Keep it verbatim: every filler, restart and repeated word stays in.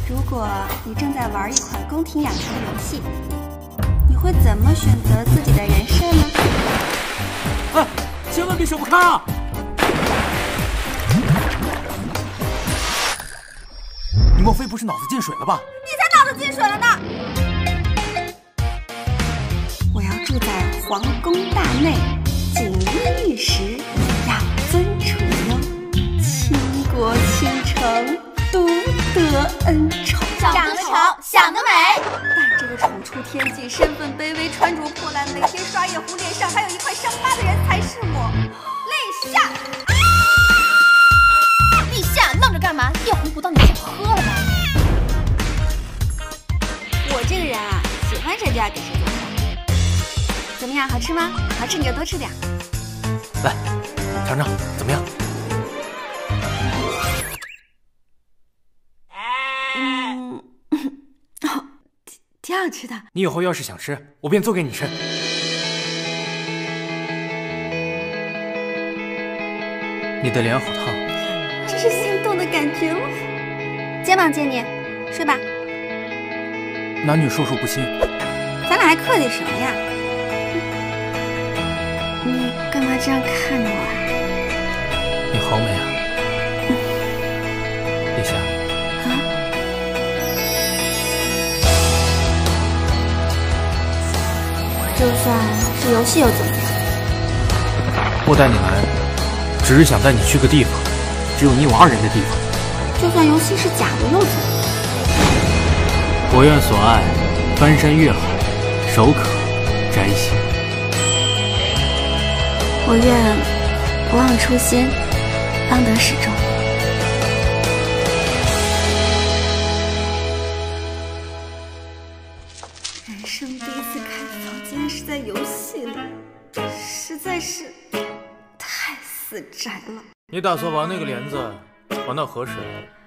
如果你正在玩一款宫廷养成的游戏，你会怎么选择自己的人设呢？ 哎，千万别手不开啊！你莫非不是脑子进水了吧？ 你才脑子进水了呢！我要住在皇宫大内，锦衣玉食，养尊处优，倾国倾城，独得恩宠。 长得丑，想得美。 但这个宠出天际、身份卑微、穿着破烂、每天刷夜壶、脸上还有一块伤疤的人才是我。立夏， 啊、立夏愣着干嘛？夜壶不到你想喝了吗？ 我这个人啊，喜欢谁就要给谁做饭。怎么样，好吃吗？好吃你就多吃点。 来，尝尝，怎么样？ 嗯，哦，挺挺好吃的。 你以后要是想吃，我便做给你吃。你的脸好烫， 这是心动的感觉吗？肩膀借你，睡吧。 男女授受不亲， 咱俩还客气什么呀？你干嘛这样看着我啊？ 你好美啊，立夏。 啊？就算是游戏又怎么样？ 我带你来，只是想带你去个地方，只有你我二人的地方。 就算游戏是假的又怎么样？ 我愿所爱，翻山越海，手可摘星。 我愿不忘初心，方得始终。人生第一次开房，竟然是在游戏里，实在是太死宅了。 你打算玩那个帘子玩到何时？